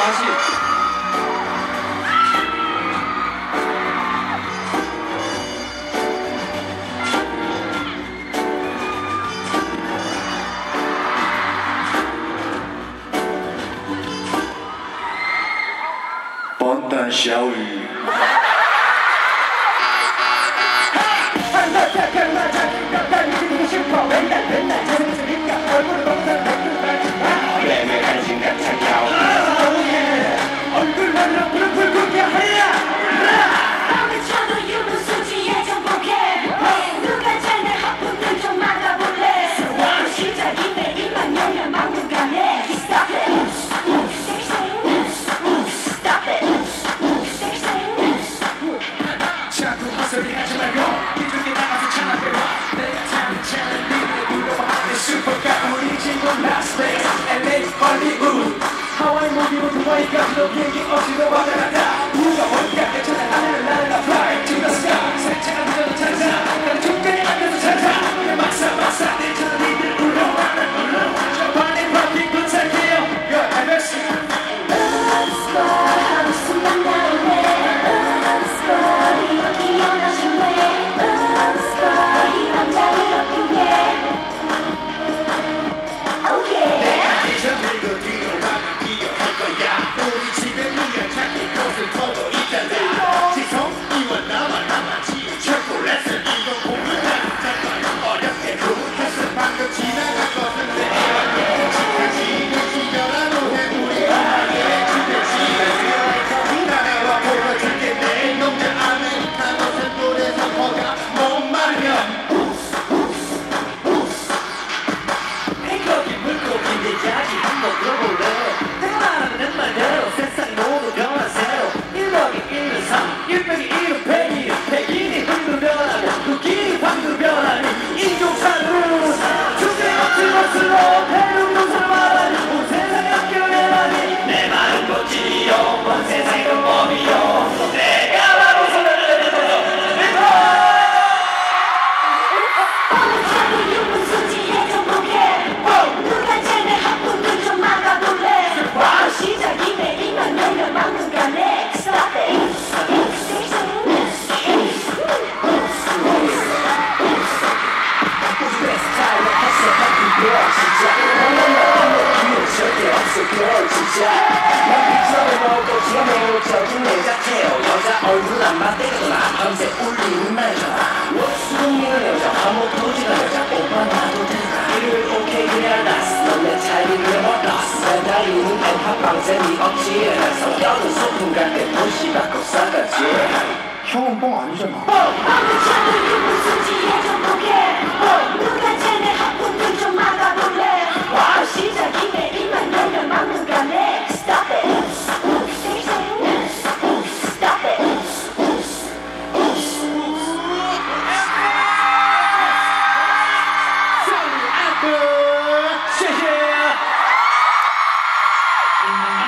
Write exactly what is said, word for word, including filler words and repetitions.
맛이. 번단 샤오유 매매한 생각 차가워 얼굴만 불을 굴게 하라 밤을 쳐도 유분수지에 정복해 누가 잘내 하품들 좀 막아볼래 시작인데 입만 열면 막무가내 Stop it Stop it 자꾸 헛소리 하지 말고 이쪽에 나가서 찬양해봐 내가 타는 차는 니들의 불러봐 슈퍼카 우리 친구 라스베이스 엘에이 헐리우드 하와이 모기로 두바이까지도 비행기 없이도 왔다 갔다 누가 뭘까 괜찮아 하늘을 날아 fly to the sky 살짝 앉아도 찾아 난 중간에 앉아서 찾아 내 막사 막사 내 차는 니들 불러봐 난 불러 저 반에 파킹 분산해요 Yo, I'm X 하고 숨만 나오네 이렇게 연하시네 이 남자를 어떻게 내가 잊어버리고 뒤로 가면 기억할 거야 우리 집에 누가 찾기 곳을 터도 있잖아 지성이와 나만 남았지 초콜릿은 이거 고민하는 잠깐 어렵게 구했어 방금 지나간 것은 내 애완게 지금까지 지겨라도 해물이 하게 지금까지 커피 나와 보여줄게 내 농장 아메리카노 샘플에 선포가 못 말면 거기 물고기 내 이야기 한번 들어볼래 내가 말하는 말대로 세상 모두 변화 새로 일 더하기 일은 삼 일 빼기 일은 백이 백인이 황금 변하고 흑인이 황금 변하니 인종차별은 주제 같은 것으로 배운 용서를 말하니 온 세상에 합격해라니 내 말은 멋지요 온 세상이 그 법이요 내가 바로 손을 내밀어요 밤을 쳐도 유분수지에 정복해 누가 잘내 하품들 좀 막아볼래 시작인데 입만 열면 막무가내 Stop it 절대 없을 걸 진짜 난 빅서를 먹고 지어내고 적인 내 자체요 여자 얼굴 안 맞대고 나 밤새 울리는 날이잖아 수동이는 여자 아무것도 지가 여자 오빠 나도 되나 일요일 오케이 그냥 나스 넌내 차이를 얻었어 내 다리는 엠파방새 니 억지에 나서 껴든 소품 갈때 도시 밖으로 싸갔지 형은 뻥 아니잖아. 밤을 쳐도 유분수지에 정복해 누가 잘내 하품들 좀 막아볼래 시작인데 입만 열면 막무가내 Stop it Stop it 谢谢